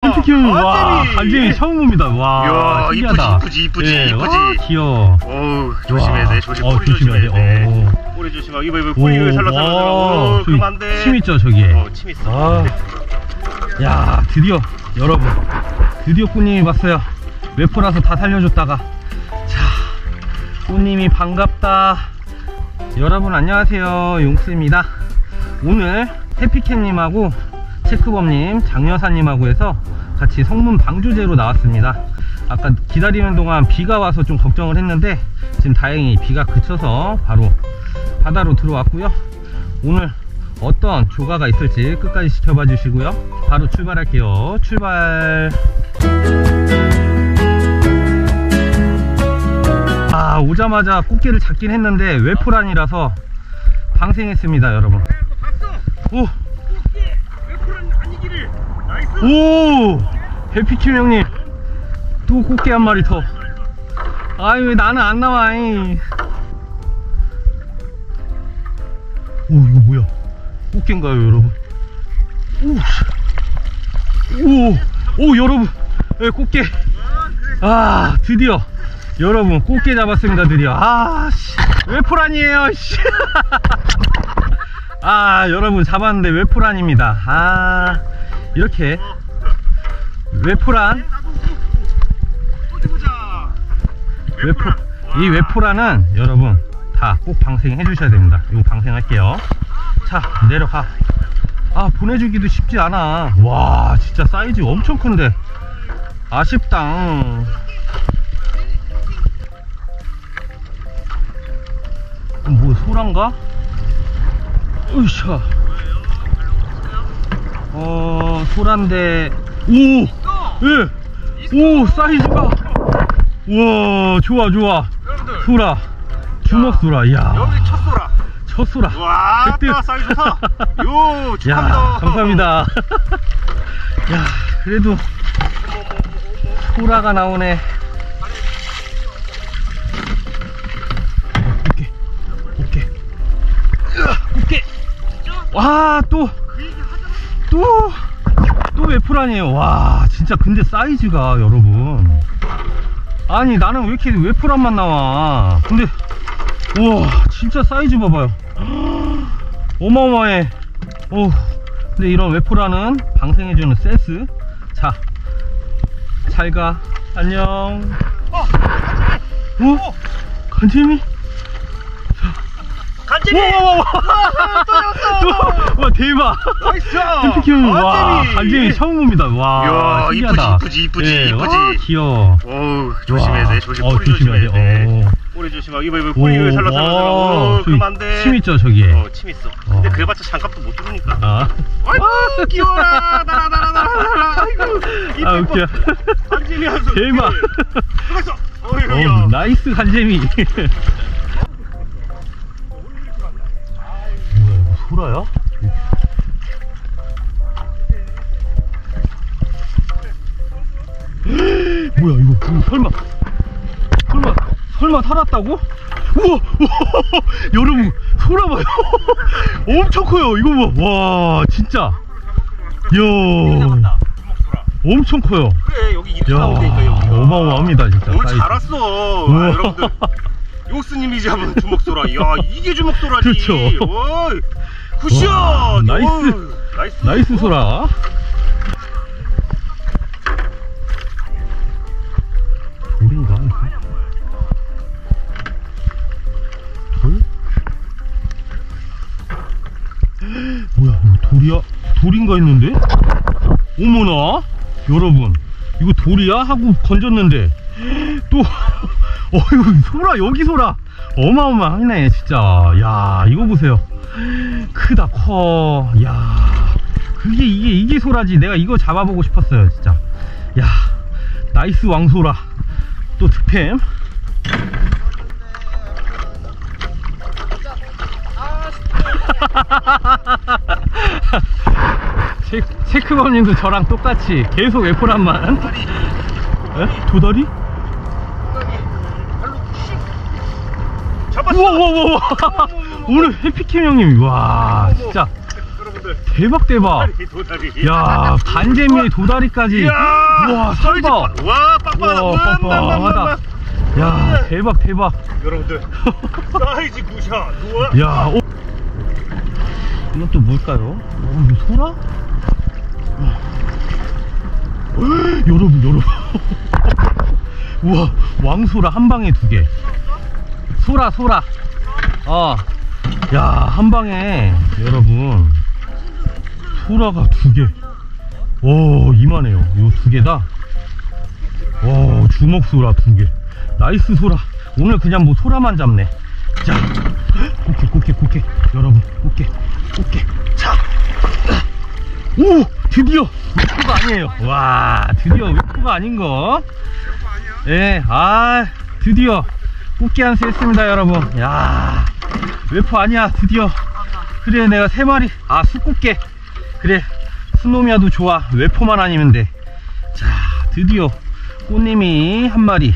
해피킴, 와, 간재미 처음 봅니다. 와, 이야, 신기하다. 이쁘지. 예, 와, 귀여워. 어우, 조심해야 돼. 꼬리 조심해야 조심해야 돼. 꼬리 조심하고, 이거 꼬리 살라살라. 그럼 안 돼. 침 있죠, 저기에. 침 있어. 야, 드디어, 여러분. 드디어 꾸님이 왔어요. 외포라서 다 살려줬다가. 자, 꾸님이 반갑다. 여러분, 안녕하세요. 용스입니다. 오늘 해피캣님하고 체크범님, 장여사님하고 해서 같이 성문 방주제로 나왔습니다. 아까 기다리는 동안 비가 와서 좀 걱정을 했는데 지금 다행히 비가 그쳐서 바로 바다로 들어왔고요. 오늘 어떤 조가가 있을지 끝까지 지켜봐 주시고요. 바로 출발할게요. 출발. 오자마자 꽃게를 잡긴 했는데 외포란이라서 방생했습니다, 여러분. 오! 오! 해피킴 형님 또 꽃게 한 마리 더. 아이, 왜 나는 안 나와. 오, 이거 뭐야? 꽃게인가요, 여러분? 오, 여러분, 네, 꽃게. 드디어 여러분 꽃게 잡았습니다. 드디어. 외포란이에요. 여러분 잡았는데 외포란입니다. 이렇게 외포란, 이 외포란은 여러분 다 꼭 방생해 주셔야 됩니다. 이거 방생할게요. 자, 내려가. 보내주기도 쉽지 않아. 와, 진짜 사이즈 엄청 큰데 아쉽다. 뭐 소란가? 으쌰. 소란데. 오, 사이즈가. 우와, 좋아. 소라, 주먹 소라. 이야, 여기 첫 소라. 와, 사이즈 좋다. 요, 축하합니다. 야, 감사합니다. 야, 그래도 소라가 나오네. 꽃게. 와, 또 외포란이에요. 와, 진짜. 근데 사이즈가 여러분, 아니 나는 왜 이렇게 외포란만 나와. 근데 우와, 진짜 사이즈 봐봐요. 어마어마해. 근데 이런 외포란은 방생해주는 센스. 자, 잘가. 안녕. 간재미? 와, 대박. 해피킴, 와, 간재미 처음 봅니다. 와, 신기하다. 이쁘지. 귀여워. 조심해야 돼. 꼬리 조심해야 돼. 꼬리 조심하고, 이거 꼬리 살라살라. 그럼 안 돼. 침 있죠, 저기에. 침 있어. 근데 그래봤자 장갑도 못 들으니까. 아이고, 귀여워라. 나라. 웃겨. 간재미 한 손. 대박. 들어갔어. 나이스 간재미. 소라야? 뭐야 이거? 설마 살았다고? 우와, 여러분 소라 봐요. 엄청 커요. 이거 봐. 와, 진짜. 이야, 엄청 커요. 그래, 여기 이렇게 나오니까 여기. 어마어마합니다, 진짜. 오늘 잘 왔어. 여러분들, 요스님이 잡은 주먹소라. 이야, 이게 주먹소라지. 그렇죠. 굿샷. 나이스 소라. 돌인가? 돌? 뭐야, 이거 돌이야? 돌인가 했는데? 어머나, 여러분, 이거 돌이야? 하고 건졌는데 또 이거 소라, 여기 소라 어마어마하네 진짜. 야, 이거 보세요. 크다, 커. 야, 이게 소라지. 내가 이거 잡아보고 싶었어요 진짜. 야, 나이스 왕소라. 또 득템. 체크범님도 저랑 똑같이 계속 외포란만. 도다리? 잡았어. 우와. 오늘 해피킴 형님, 와, 진짜 대박 대박. 도다리. 야, 간재미의 도다리까지. 와, 사이즈 살봐. 와, 빵빵하다. 야, 대박 대박. 여러분들, 사이즈 굿샷. 우와. 야, 오. 이건 또 뭘까요? 이거 소라? 여러분. 우와, 왕소라 한 방에 2개. 소라. 야, 한 방에 여러분 소라가 2개. 오, 이만해요. 이거 2개다. 와, 주먹 소라 2개. 나이스 소라. 오늘 그냥 뭐 소라만 잡네. 자, 꽃게. 여러분, 꽃게. 자, 오, 드디어 웨포가 아니에요. 와, 드디어 웨포가 아닌거. 예, 드디어 꽃게 한 수 했습니다, 여러분. 야, 웨포 아니야, 드디어. 그래, 내가 3마리. 숯꽃게. 그래, 스노미아도 좋아. 웨포만 아니면 돼. 자, 드디어 꽃님이 1마리.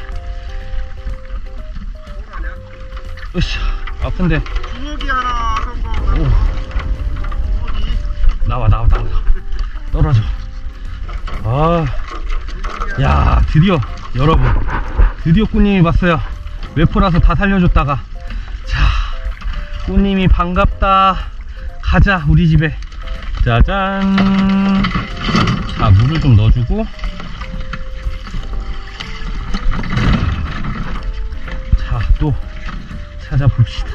으쌰, 아픈데. 주먹이 하나 성공. 오. 나와. 떨어져. 야, 드디어 여러분, 드디어 꽃님이 봤어요. 웨포라서 다 살려줬다가. 자, 꽃님이 반갑다. 가자, 우리 집에. 짜잔. 자, 물을 좀 넣어주고. 자, 또 찾아봅시다.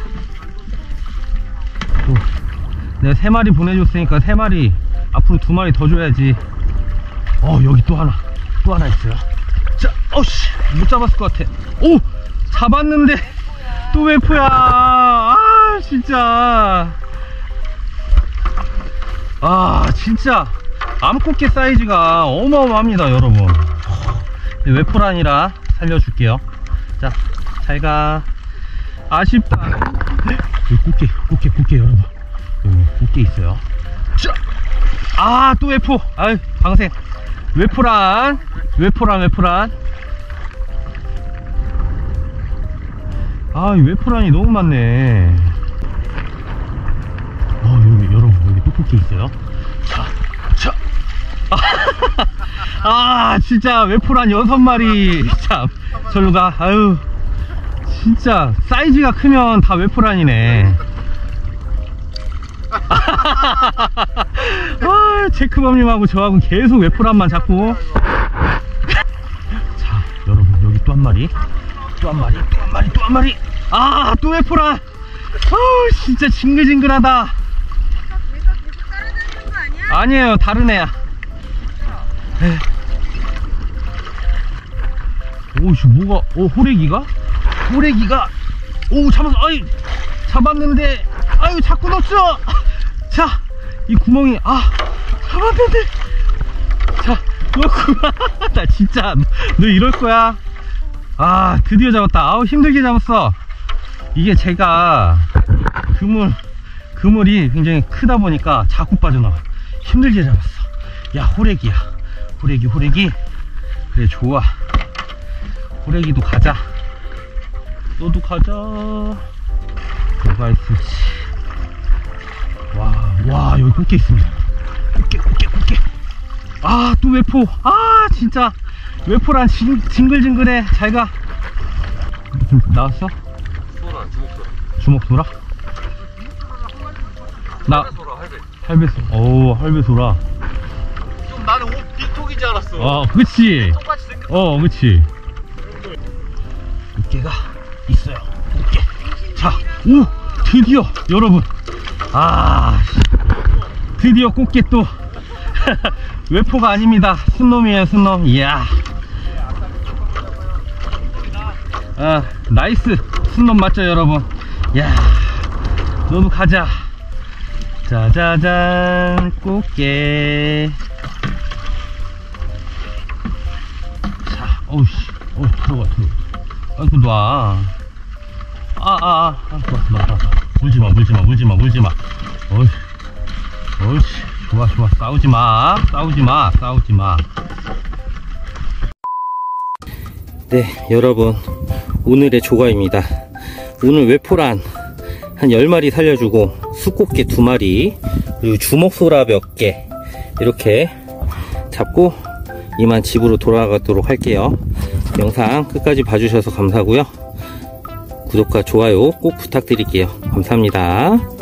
또 내가 3마리 보내줬으니까 3마리, 앞으로 2마리 더 줘야지. 여기 또 하나 있어요. 자, 어씨, 못 잡았을 것 같아. 오, 잡았는데 또 웨포야. 진짜. 진짜 암꽃게 사이즈가 어마어마합니다, 여러분. 웨포라니라 살려줄게요. 자, 잘가. 아쉽다. 여기 꽃게 여러분. 여기 꽃게 있어요. 자, 또 웨포. 방생. 웨포란. 이 웨포란이 너무 많네. 여기 여러분, 여기 또 꽃게 있어요. 자. 진짜 웨포란 6마리. 참, 절로 가. 진짜 사이즈가 크면 다 웨포란이네. 체크범님하고 저하고 계속 웨포란만 잡고. 자, 여러분, 여기 또 한 마리. 또 한 마리. 또 웨포란. 진짜 징글징글하다. 아니에요, 다른 애야. 오씨, 뭐가, 호래기가, 잡았어. 잡았는데, 자꾸 넣었어. 자, 이 구멍이, 잡았는데. 자, 넣었구나. 나 진짜, 너 이럴 거야. 드디어 잡았다. 힘들게 잡았어. 이게 제가, 그물이 굉장히 크다 보니까 자꾸 빠져나와. 힘들게 잡았어. 야, 호래기야. 호래기. 그래, 좋아. 호래기도 가자. 너도 가자. 뭐가 있을지. 와, 여기 꽃게 있습니다. 꽃게. 또 웨포. 진짜 웨포란 징글징글해. 잘가. 나왔어? 주먹 소라. 할배소라. 할배소라. 좀 나는 빅톡인 줄 알았어. 그치. 똑같이 생겼어. 그치. 꽃게가 있어요. 꽃게. 자, 드디어 여러분. 드디어 꽃게 또. 웨포가 아닙니다. 순놈이에요, 순놈. 이야. 나이스. 순놈 맞죠, 여러분? 야, 너도 가자. 짜자잔, 꽃게. 자, 들어가. 아이고, 놔. 물지마. 어이씨, 좋아. 싸우지마. 네, 여러분, 오늘의 조과입니다. 오늘 웨포란 한 10마리 살려주고 수꽃게 2마리 그리고 주먹소라 몇 개 이렇게 잡고 이만 집으로 돌아가도록 할게요. 영상 끝까지 봐주셔서 감사하고요. 구독과 좋아요 꼭 부탁드릴게요. 감사합니다.